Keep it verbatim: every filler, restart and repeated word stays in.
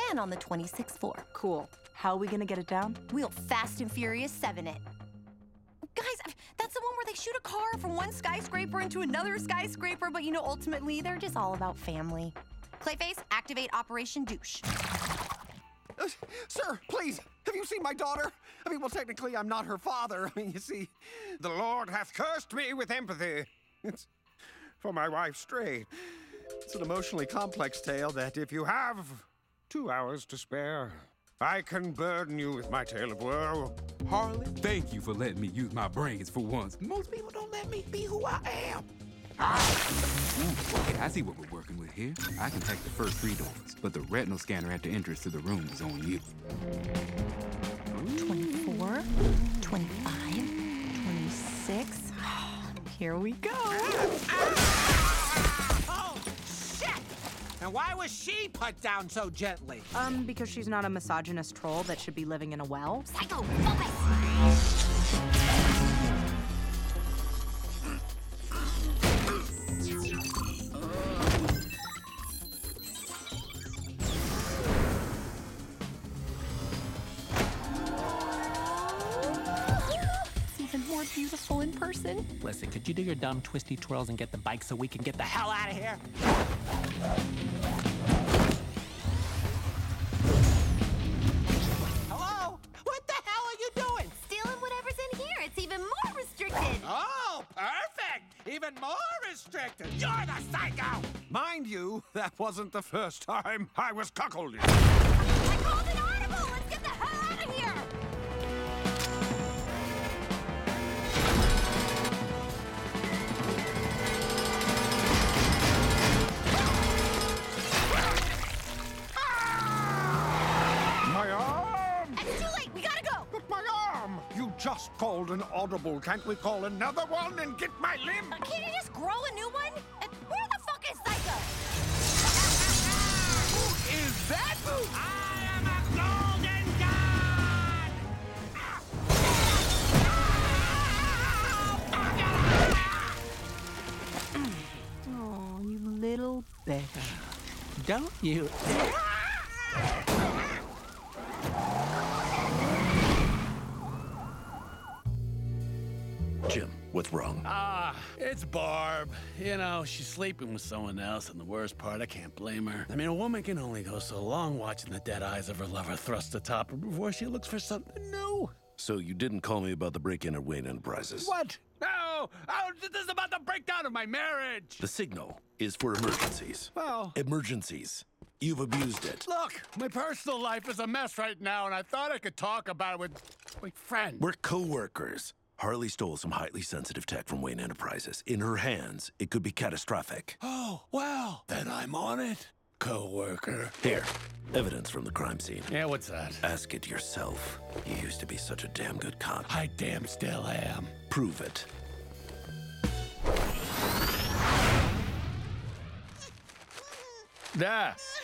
again on the twenty-sixth floor. Cool. How are we gonna get it down? We'll Fast and Furious seven it. Guys, that's the one where they shoot a car from one skyscraper into another skyscraper, but you know, ultimately, they're just all about family. Clayface, activate Operation Douche. Uh, sir, please, have you seen my daughter? I mean, well, technically, I'm not her father. I mean, you see, the Lord hath cursed me with empathy. It's for my wife's stray. It's an emotionally complex tale that if you have two hours to spare, I can burden you with my tale of woe. Harley, thank you for letting me use my brains for once. Most people don't let me be who I am. Okay, I see what we're working with here. I can hack the first three doors, but the retinal scanner at the entrance to the room is on you. twenty-four, twenty-five, twenty-six. Here we go. Oh, shit! And why was she put down so gently? Um, because she's not a misogynist troll that should be living in a well. Psycho, focus! More beautiful in person. Listen, could you do your dumb twisty twirls and get the bike so we can get the hell out of here? Hello? What the hell are you doing? Stealing whatever's in here. It's even more restricted. Oh, perfect! Even more restricted. You're the psycho! Mind you, that wasn't the first time I was cuckolded. I called an audible. Let's get the hell out of here. Just called an audible. Can't we call another one and get my limb? Uh, can't you just grow a new one? Uh, where the fuck is Psycho? Who is that? I am a golden god! Oh, you little beggar. Don't you? Jim, what's wrong? Ah, it's Barb. You know, she's sleeping with someone else, and the worst part, I can't blame her. I mean, a woman can only go so long watching the dead eyes of her lover thrust atop her before she looks for something new. So you didn't call me about the break-in at Wayne Enterprises? What? No! Oh, this is about the breakdown of my marriage! The signal is for emergencies. Well... Emergencies. You've abused it. Look, my personal life is a mess right now, and I thought I could talk about it with my friend. We're co-workers. Harley stole some highly sensitive tech from Wayne Enterprises. In her hands, it could be catastrophic. Oh, well, then I'm on it, co-worker. Here, evidence from the crime scene. Yeah, what's that? Ask it yourself. You used to be such a damn good cop. I damn still am. Prove it. Da.